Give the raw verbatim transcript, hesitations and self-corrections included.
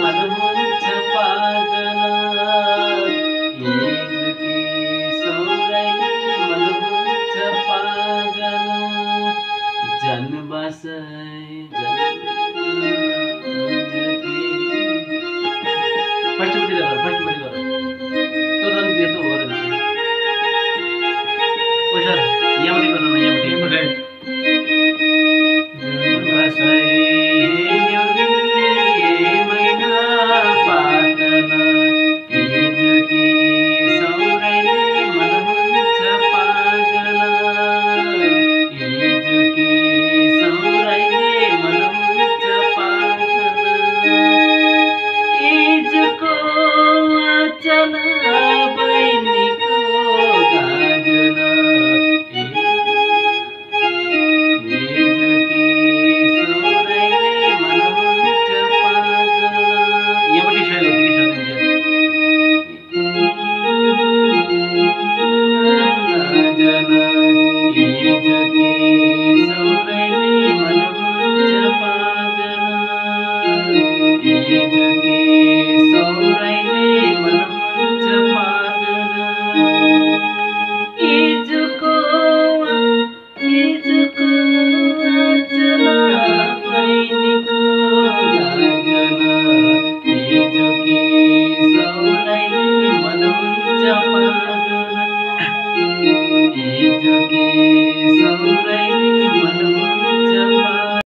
मन हुन्छ पागल हिजोकी सौराइनी मन हुन्छ पागल जन बसाई फर्स्टपट्टि गर फर्स्टपट्टि गर तो रन दिए तो हो रहा है ओ सर यहाँपट्टि गर्नु न यहाँपट्टि